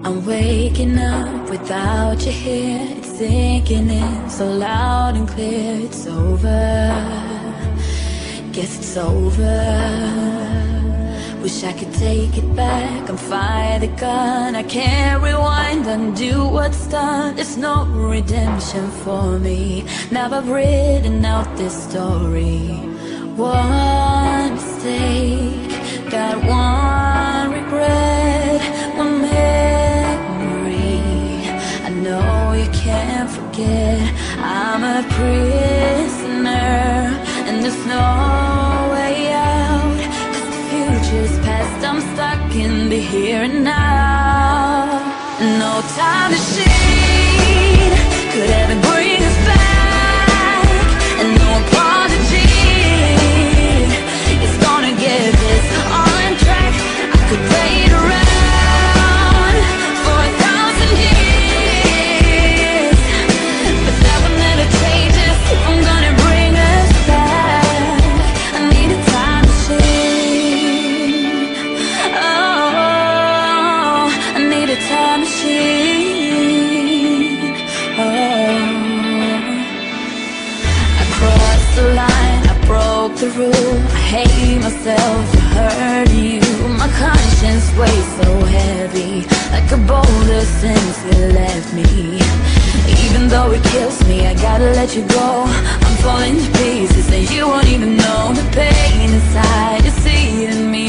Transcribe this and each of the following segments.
I'm waking up without you here. It's sinking in so loud and clear. It's over, guess it's over. Wish I could take it back and fire the gun. I can't rewind, undo what's done. There's no redemption for me. Now I've written out this story. One mistake, got one regret, one memory I know you can't forget. I'm a prisoner and there's no way out, 'cause the future's past. I'm stuck in the here and now. No time to shade could ever bring us back, and no apology is gonna get this on track. I could wait around for 1,000 years, but that would never change us if I'm gonna bring us back. I need a time machine. Oh, I need a time machine. Oh, I crossed the line, I broke the rule. I hate myself for hurting you. My conscience weighs so heavy, like a boulder since you left me. Even though it kills me, I gotta let you go. I'm falling to pieces and you won't even know the pain inside. You're seeing me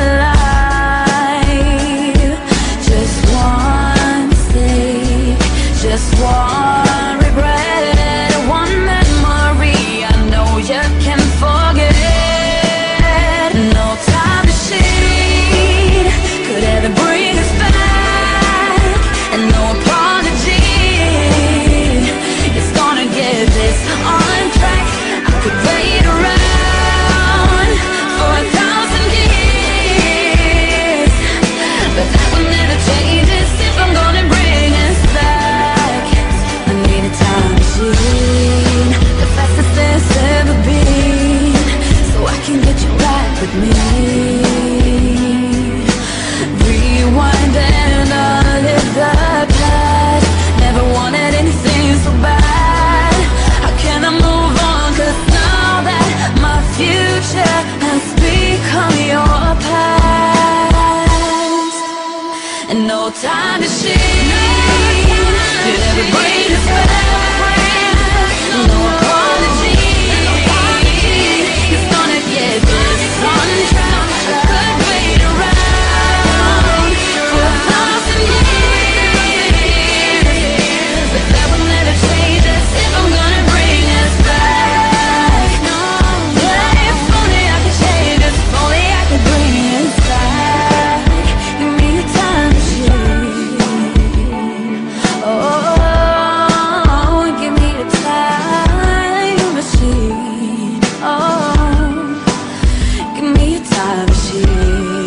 alive. Just one mistake, just one regret, one memory I know you can forget. No time to shade could ever bring us back, and no apology is gonna get this on track. I could wait around for 1,000 years, but that will never change us if I'm gonna bring us back. I need a time machine, the fastest there's ever been, so I can get you back with me. Rewind and uplive the past. Never wanted anything so bad. How can I move on? 'Cause now that my future has become your past, and no time to shade could ever bring us back. No apology is gonna get this on track. I could wait around for 1,000 years, but that will never change us if I'm gonna bring us back. Yeah, if only I could change us, if only I could bring us back. Give me a time machine. Oh, give me the time machine. Oh, give me a time machine.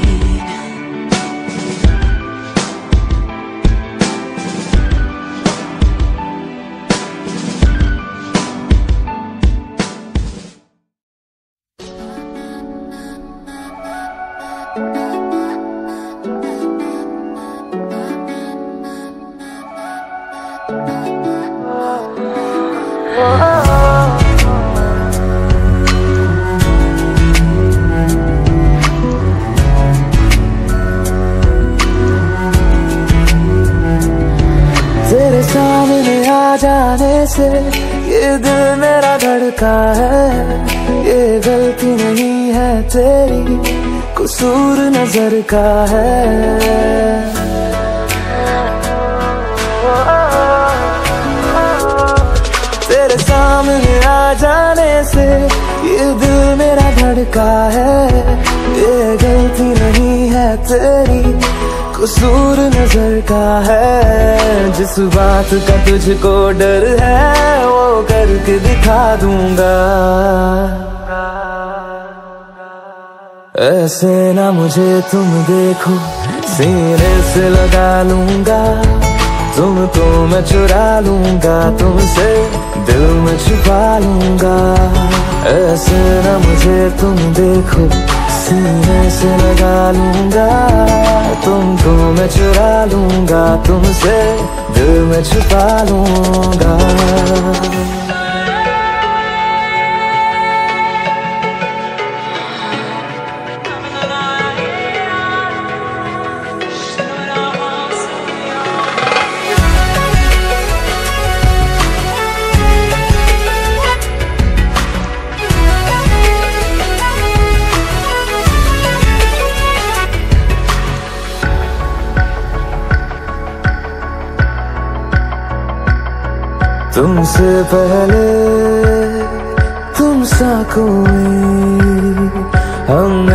तेरे सामने आ जाने से ये दिल मेरा धड़का है। ये गलती नहीं है तेरी, कसूर नजर का है। तेरे सामने आ जाने से ये दिल मेरा धड़का है। ये गलती नहीं है तेरी, कसूर नजर का है। जिस बात का तुझको डर है वो करके दिखा दूंगा। ऐसे ना मुझे तुम देखो, सीने से लगा लूंगा। तुम तो मैं चुरा लूंगा तुमसे, दिल में छुपा लूंगा। ऐसे ना मुझे तुम देखो, सीने से लगा लूंगा, तुमको मैं चुरा लूंगा, तुमसे दिल में छुपा लूंगा। तुमसे पहले तुम सा कोई हम